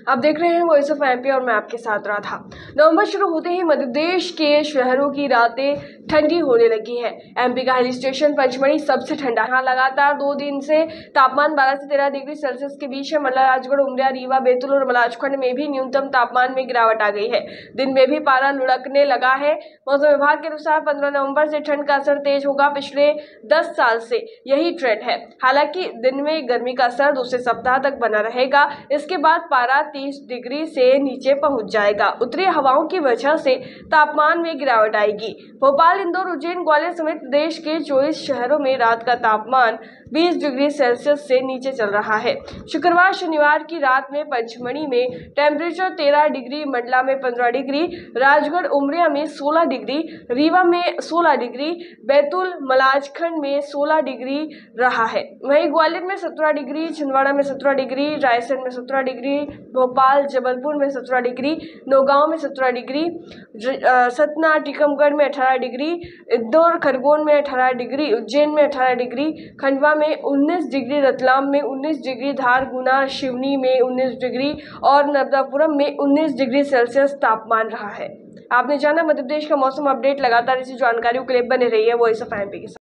आप देख रहे हैं वॉइस ऑफ एमपी और मैं आपके साथ राधा। नवंबर शुरू होते ही मध्य प्रदेश के शहरों की रातें ठंडी होने लगी है। एमपी का हिल स्टेशन पंचमढ़ी सबसे ठंडा। यहाँ लगातार 2 दिन से तापमान 12 से 13 डिग्री सेल्सियस के बीच है। मंडला, राजगढ़, उमरिया, रीवा, बैतूल और मलाजखंड में भी न्यूनतम तापमान में गिरावट आ गई है। दिन में भी पारा लुढ़कने लगा है। मौसम विभाग के अनुसार 15 नवंबर से ठंड का असर तेज होगा। पिछले 10 साल से यही ट्रेंड है। हालांकि दिन में गर्मी का असर दूसरे सप्ताह तक बना रहेगा। इसके बाद पारा 30 डिग्री से नीचे पहुंच जाएगा। उत्तरी हवाओं की वजह से तापमान में गिरावट आएगी। भोपाल, इंदौर, उज्जैन, ग्वालियर समेत प्रदेश के 24 शहरों में रात का तापमान 20 डिग्री सेल्सियस से नीचे चल रहा है। शुक्रवार शनिवार की रात में पंचमढ़ी में टेम्परेचर 13 डिग्री, मंडला में 15 डिग्री, राजगढ़, उमरिया में 16 डिग्री, रीवा में 16 डिग्री, बैतूल, मलाजखंड में 16 डिग्री रहा है। वहीं ग्वालियर में 17 डिग्री, छिंदवाड़ा में 17 डिग्री, रायसेन में 17 डिग्री, भोपाल, जबलपुर में 17 डिग्री, नौगांव में 17 डिग्री, सतना, टीकमगढ़ में 18 डिग्री, इंदौर, खरगोन में 18 डिग्री, उज्जैन में 18 डिग्री, खंडवा में 19 डिग्री, रतलाम में 19 डिग्री, धार, गुना, शिवनी में 19 डिग्री और नर्मदापुरम में 19 डिग्री सेल्सियस तापमान रहा है। आपने जाना मध्य प्रदेश का मौसम अपडेट। लगातार इसी जानकारियों के लिए बने रहिए वॉइस ऑफ एमपी के साथ।